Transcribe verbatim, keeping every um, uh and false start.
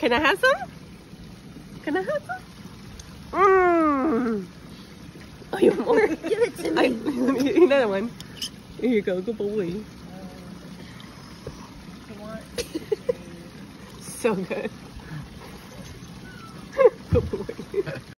Can I have some? Can I have some? Mmm. Oh, you want more? Give it to I, me. another one. Here you go. Good boy. So good. Good boy.